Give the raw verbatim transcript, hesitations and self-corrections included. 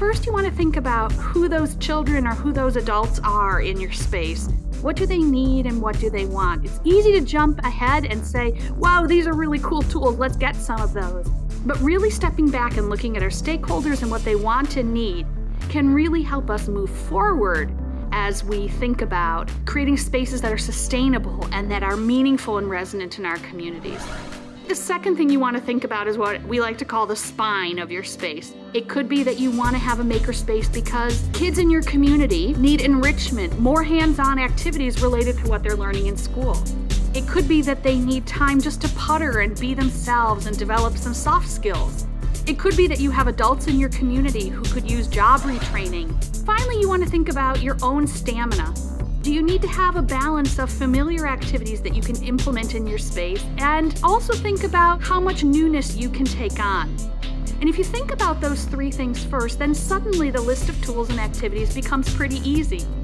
first you want to think about who those children or who those adults are in your space. What do they need and what do they want? It's easy to jump ahead and say, wow, these are really cool tools, let's get some of those. But really stepping back and looking at our stakeholders and what they want and need can really help us move forward as we think about creating spaces that are sustainable and that are meaningful and resonant in our communities. The second thing you want to think about is what we like to call the spine of your space. It could be that you want to have a makerspace because kids in your community need enrichment, more hands-on activities related to what they're learning in school. It could be that they need time just to putter and be themselves and develop some soft skills. It could be that you have adults in your community who could use job retraining. Finally, you want to think about your own stamina. Do you need to have a balance of familiar activities that you can implement in your space, and also think about how much newness you can take on? And if you think about those three things first, then suddenly the list of tools and activities becomes pretty easy.